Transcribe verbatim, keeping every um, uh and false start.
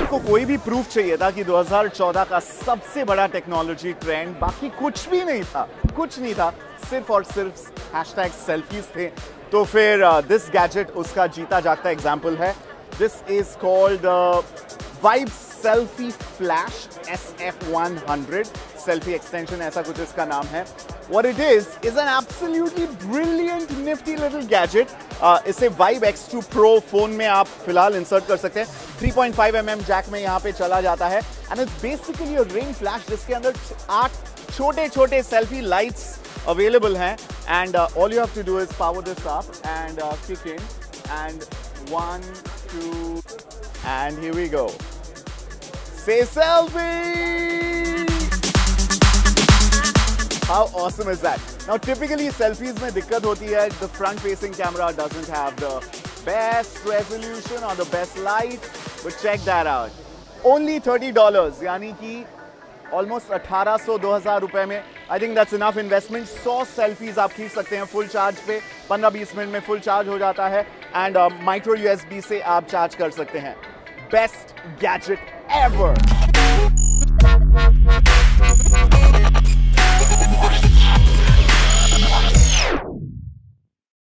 आपको कोई भी प्रूफ चाहिए था कि दो हज़ार चौदह का सबसे बड़ा टेक्नोलॉजी ट्रेंड बाकी कुछ भी नहीं था, कुछ नहीं था, सिर्फ और सिर्फ हैशटैग सेल्फीज थे, तो फिर दिस गैजेट उसका जीता जागता एग्जाम्पल है। This is called Vibe selfie flash S F one hundred, selfie extension ऐसा कुछ इसका नाम है। What it is is an absolutely brilliant nifty little gadget. uh, इसे Vibe X two pro phone में आप फिलहाल इंसर्ट कर सकते हैं। Three point five M M jack में यहाँ पे चला जाता है and it's basically a ring flash जिसके अंदर आठ छोटे छोटे सेल्फी लाइट्स अवेलेबल हैं and all you have to do is power this up and kick in and one two and here we go, say selfie. How awesome is that? Now typically selfies में दिक्कत होती है, the front facing camera doesn't have the best resolution or the best light, but check that out. Only thirty dollars, यानी कि almost अठारह सौ दो हज़ार रुपए में I think that's enough investment. सौ selfies आप खींच सकते हैं फुल चार्ज पे, पंद्रह बीस मिनट में फुल चार्ज हो जाता है एंड माइक्रो यूएसबी से आप चार्ज कर सकते हैं। Best gadget ever.